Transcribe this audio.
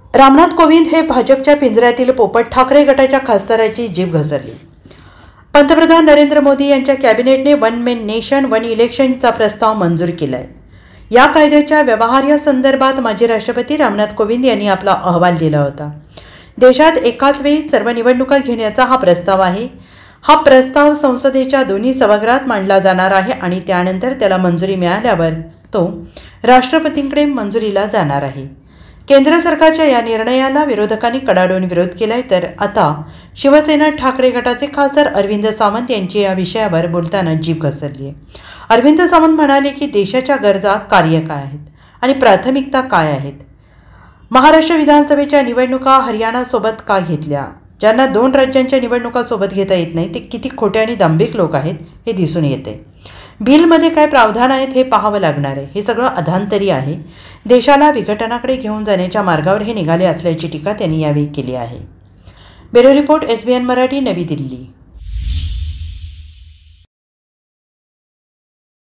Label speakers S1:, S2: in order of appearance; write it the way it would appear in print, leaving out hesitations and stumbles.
S1: रामनाथ कोविंद हे भाजपच्या पिंजऱ्यातील पोपट ठाकरे गटाच्या खासदाराची जीभ घसरली। पंतप्रधान नरेंद्र मोदी यांच्या कॅबिनेटने वन मेन नेशन वन इलेक्शनचा प्रस्ताव मंजूर केलाय। या कायद्याच्या व्यवहार्य संदर्भात माजी राष्ट्रपती रामनाथ कोविंद यांनी आपला अहवाल दिला होता। देशात एकाच वेळी सर्व निवडणुका घेण्याचा हा प्रस्ताव आहे। हा प्रस्ताव संसदेच्या दोन्ही सभागृहात मांडला जाणार आहे आणि त्यानंतर त्याला मंजुरी मिळाल्यावर तो राष्ट्रपतींकडे मंजुरीला जाणार आहे। केंद्र सरकारच्या या निर्णयाला विरोधकांनी कडाडून विरोध केलाय, तर आता शिवसेना ठाकरे गटाचे खासदार अरविंद सावंत यांची या विषयावर बोलताना जीभ घसरली आहे। अरविंद सावंत म्हणाले की देशाच्या गरजा कार्य काय आहेत आणि प्राथमिकता काय आहेत। महाराष्ट्र विधानसभेच्या निवडणुका हरियाणासोबत का घेतल्या? ज्यांना 2 राज्यांच्या निवडणुका सोबत घेता येत नाही ते किती खोटे आणि दांभिक लोक आहेत हे दिसून येते। बिलमध्ये काय प्रावधान आहेत हे पाहावं लागणार आहे। हे सगळं अधांतरी आहे। देशाला विघटनाकडे घेऊन जाण्याच्या मार्गावर हे निघाले असल्याची टीका त्यांनी यावेळी केली आहे। ब्युरो रिपोर्ट SBN मराठी, नवी दिल्ली।